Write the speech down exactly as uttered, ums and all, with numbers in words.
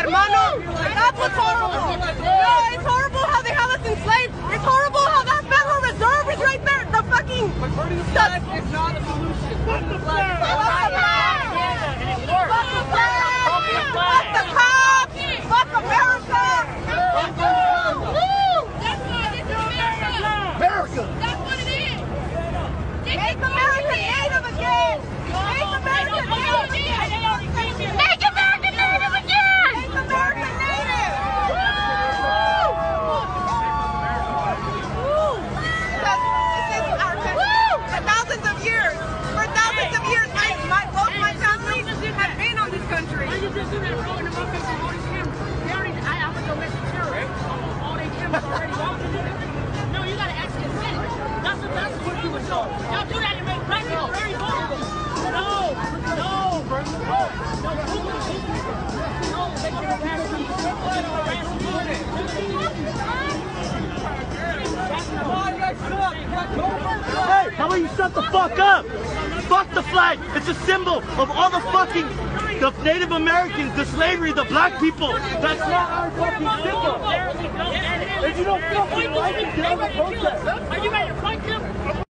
hermano. That's what's horrible. No, it's horrible how they have us enslaved. It's horrible how that Federal Reserve is right there. The fucking... But burning the flag is not a solution. Fuck the flag. Fuck the flag. Fuck the flag. Fuck the cops. Fuck America. Woo! That's why this is America. America. That's what it is. Make America native again. Make America native again. Make America native again. Make America native. Woo! Because this is our country. For thousands of years. For thousands of years, my, my, both my families have been on this country. Why you just do that, bro? In the motherfuckers and all these cameras. They already, I, I'm a domestic terrorist. Almost all their cameras already. Why would you do that? No, you gotta actually admit it. That's what, that's what you would show. Y'all do that and make black people very vulnerable. No, no, no, no, Google it. No, they can harass you. Hey, how about you shut the fuck up? Fuck the flag. It's a symbol of all the fucking the Native Americans, the slavery, the black people. That's not our fucking symbol. If you don't fucking like it, get out of the protest. Are you ready to fight them?